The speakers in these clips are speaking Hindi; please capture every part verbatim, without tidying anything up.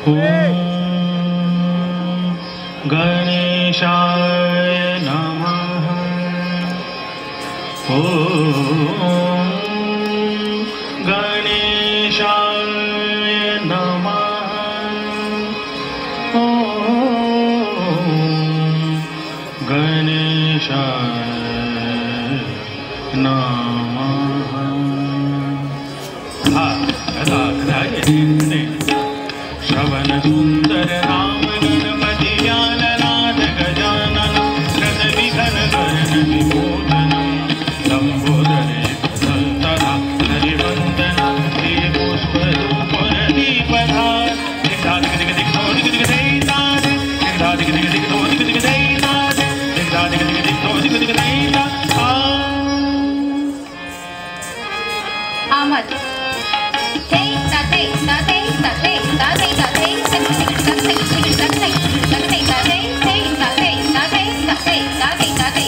गणेशाय नमः। ॐ गणेशाय नमः। ॐ गणेशाय नमः। हा गदा गदाय श्रवण सुंदर राम गणपति ज्ञाननाथ गजानन रथ विघ्न करण विमोचन लंबोदरे संतरा हरिवंदन श्री पुष्प रूपर दीपधार दिग्धादिक दिग दिग दो दिग दिग दैताद दिग्धादिक दिग दिग दो दिग दिग दैताद दिग्धादिक दिग दिग दो दिग दिग दैताद। आमद ते ताते ताते ताते ताते ताते ताते ताते ताते ताते ताते ताते ताते ताते ताते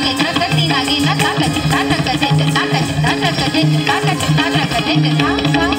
Thank you.